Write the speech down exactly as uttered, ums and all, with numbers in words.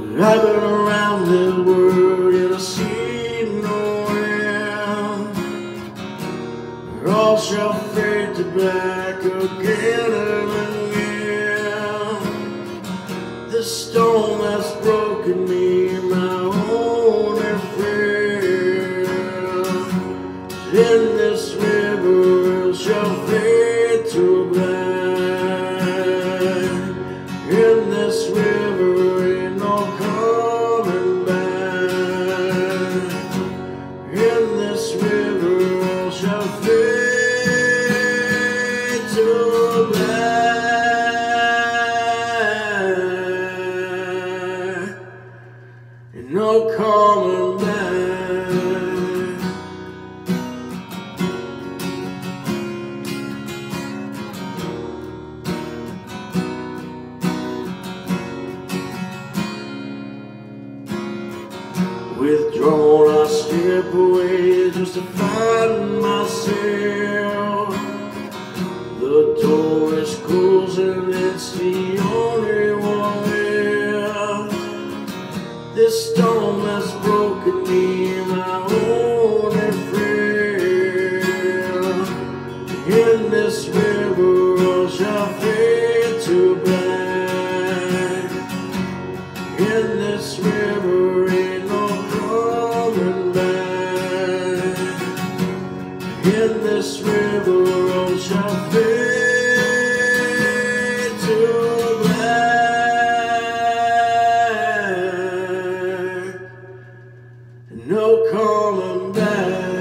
I've been around the world and I see no end. All shall fade to black again and again. The stone that's broken me, my only friend. In this river it shall fade to black. In this river ain't no coming back. In this river all shall fade to black. Ain't no coming back. Withdrawn, I step away just to find myself. The door is closing, it's the only one left. This stone that's broken me, my only friend. In this river all shall fade to black. In this river ain't no coming back. In this river all shall fade to black. No coming back.